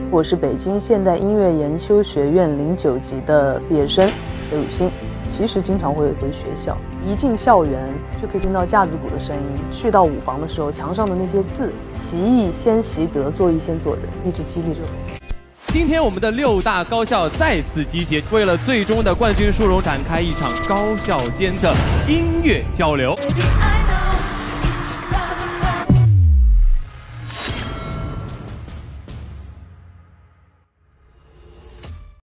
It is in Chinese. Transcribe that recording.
我是北京现代音乐研修学院09级的毕业生刘雨欣。其实经常会回学校，一进校园就可以听到架子鼓的声音。去到舞房的时候，墙上的那些字“习艺先习德，做艺先做人”，一直激励着我。 今天我们的6大高校再次集结，为了最终的冠军殊荣展开一场高校间的音乐交流。